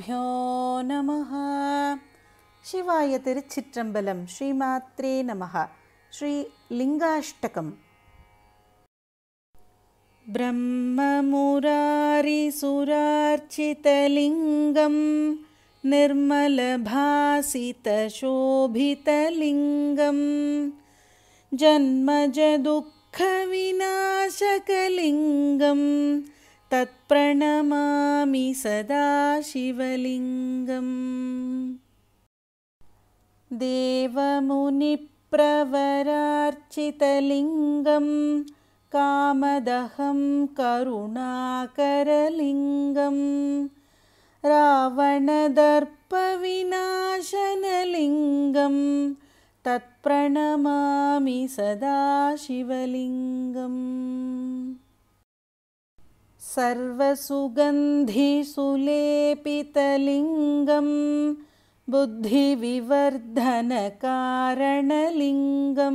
श्रीगुरुभ्यो नमः। शिवाय तिरुच्चित्रम्बलम्। श्रीमात्रे नमः। श्रीलिङ्गाष्टकम्। ब्रह्ममुरारिसुरार्चितलिङ्गं निर्मलभासितशोभितलिङ्गं जन्मजदुःखविनाशकलिङ्गं तत्प्रणमामि सदा शिवलिङ्गम्। देवमुनिप्रवरार्चितलिङ्गं कामदहं करुणाकरलिङ्गं रावणदर्पविनाशनलिङ्गं तत्प्रणमामि सदा शिवलिङ्गम्। सर्वसुगन्धिसुलेपितलिङ्गं बुद्धिविवर्धनकारणलिङ्गं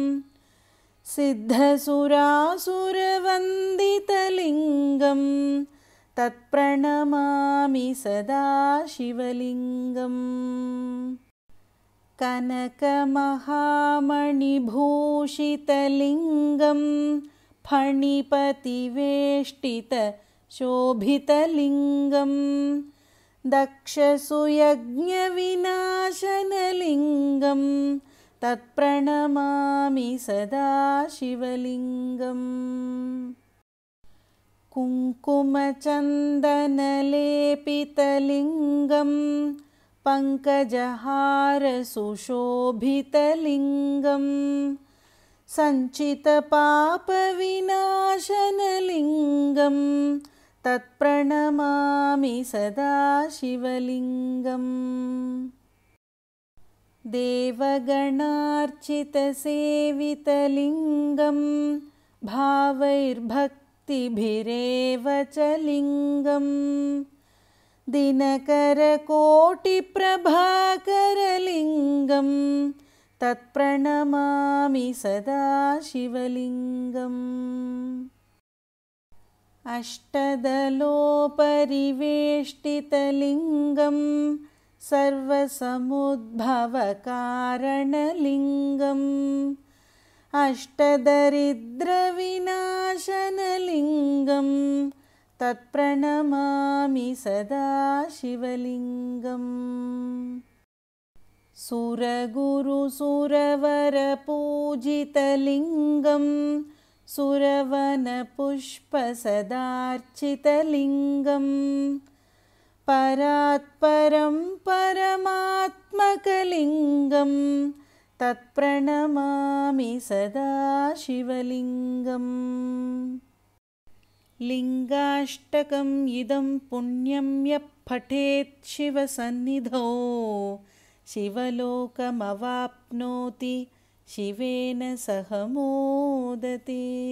सिद्धसुरासुरवन्दितलिङ्गं तत्प्रणमामि सदा शिवलिङ्गम्। कनकमहामणिभूषितलिङ्गं फणिपतिवेष्टितशोभितलिङ्गं दक्षसुयज्ञविनाशनलिङ्गं तत्प्रणमामि सदा शिवलिङ्गम्। कुङ्कुमचन्दनलेपितलिङ्गं पङ्कजहारसुशोभितलिङ्गं सञ्चितपापविनाशनलिङ्गं तत्प्रणमामि सदा शिवलिङ्गम्। देवगणार्चितसेवितलिङ्गं भावैर्भक्तिभिरेव च लिङ्गं दिनकरकोटिप्रभाकरलिङ्गं तत्प्रणमामि सदा शिवलिङ्गम्। अष्टदलोपरिवेष्टितलिङ्गं सर्वसमुद्भवकारणलिङ्गम् अष्टदरिद्रविनाशनलिङ्गं तत्प्रणमामि सदा शिवलिङ्गम्। सुरगुरुसुरवरपूजितलिङ्गं सुरवनपुष्पसदार्चितलिङ्गं परात्परं परमात्मकलिङ्गं तत्प्रणमामि सदा शिवलिङ्गम्। लिङ्गाष्टकम् इदं पुण्यं यः पठेत् शिवसन्निधौ शिवलोकमवाप्नोति शिवेन सह मोदते।